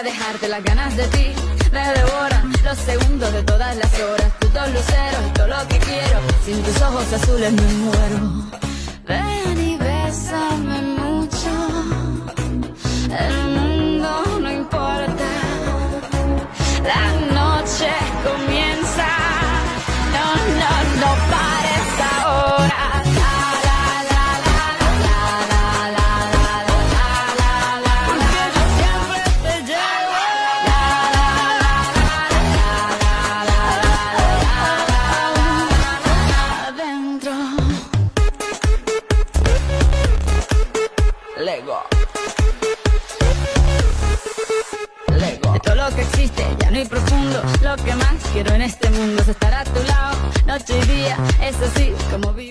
para dejarte las ganas de ti. Me devoran los segundos de todas las horas. Tus dos luceros y todo lo que quiero. Sin tus ojos azules me muero. Ven y bésame mucho. El mundo no importa. La noche comienza. No pares ahora. Lego. De todo lo que existe, llano y profundo. Lo que más quiero en este mundo es estar a tu lado, noche y día, es así como vivo.